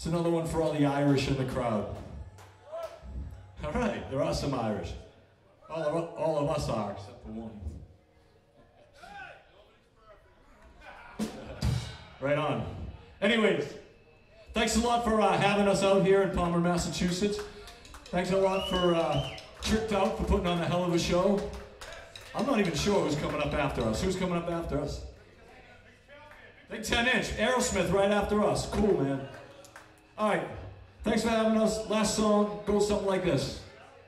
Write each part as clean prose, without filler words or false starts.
It's another one for all the Irish in the crowd. All right, there are some Irish. All of us are, except for one. Right on. Anyways, thanks a lot for having us out here in Palmer, Massachusetts. Thanks a lot for Tricked Out for putting on a hell of a show. I'm not even sure who's coming up after us. Who's coming up after us? Big 10-inch, Aerosmith right after us. Cool, man. All right, thanks for having us. Last song goes something like this.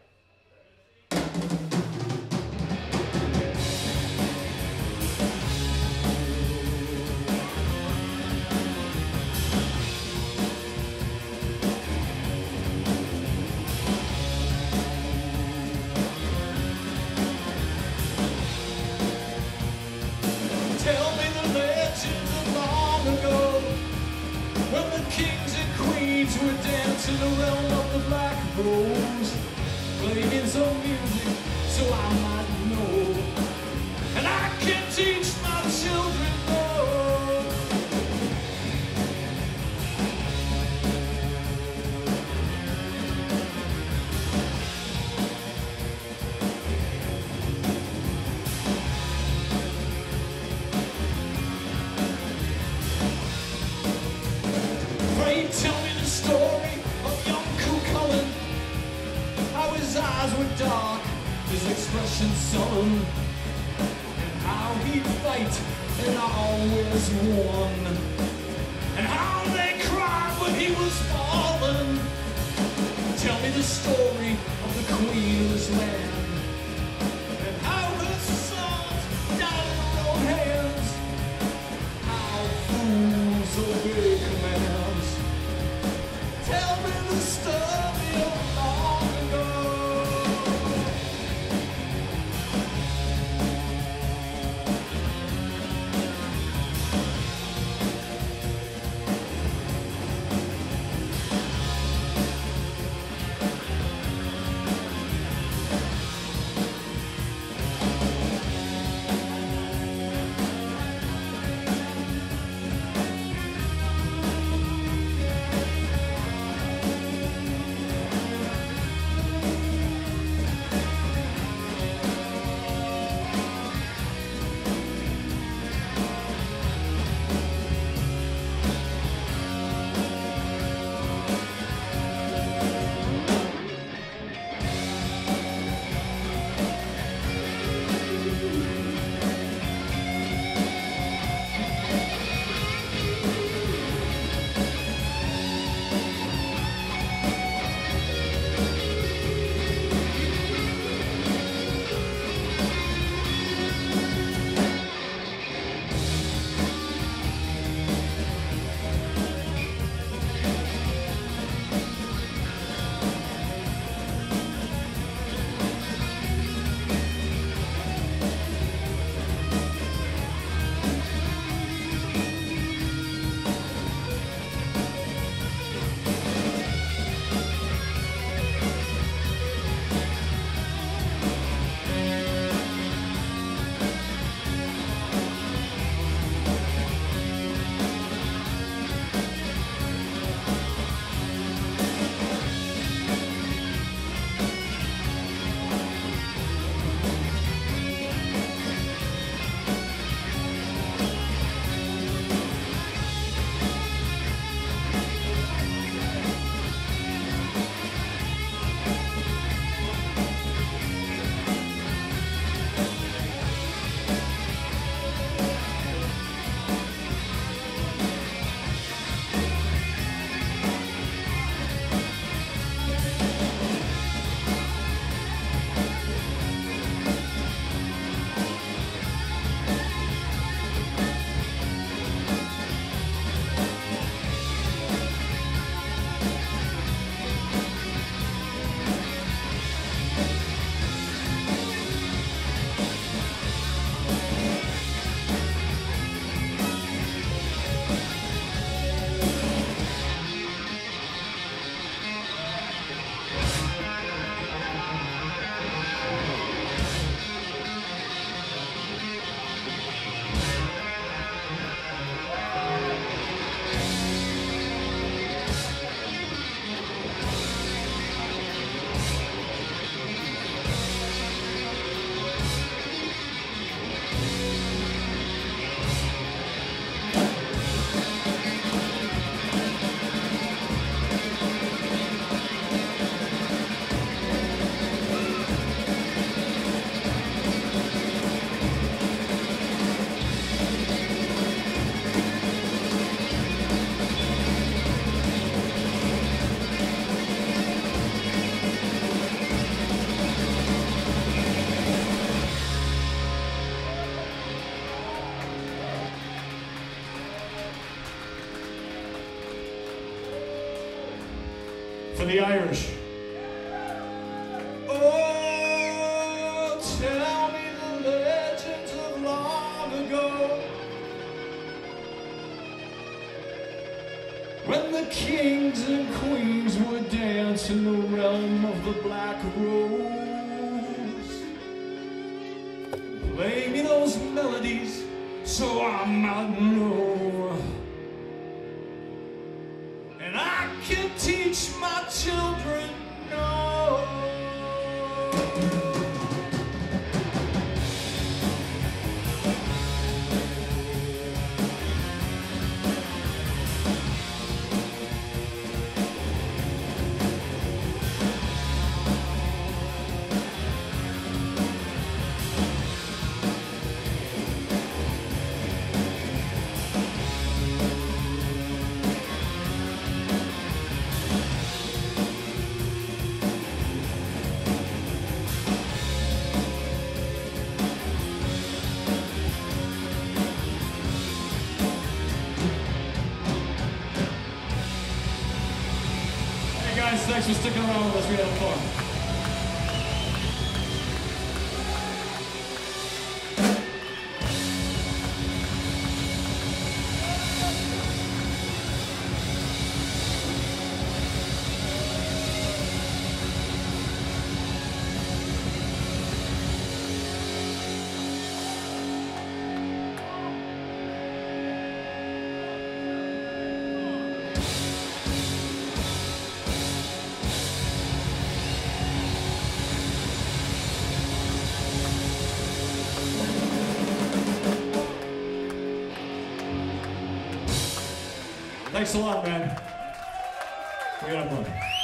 We're dancing around up the black rose, playing some music so I might know, and I can teach my children more. Pray tell me the story of young Cool Cullen, how his eyes were dark, his expression sullen, and how he'd fight and always won, and how they cried when he was fallen. Tell me the story of the queen of his land, and how her sons died in her own hands, how fools obey commands. Tell me the story of long ago. For the Irish. Oh, tell me the legends of long ago, when the kings and queens would dance in the realm of the Black Rose. Play me those melodies so I might know, and I can teach my children no. Guys, thanks for sticking around with us. We had fun. Thanks a lot, man. We got fun.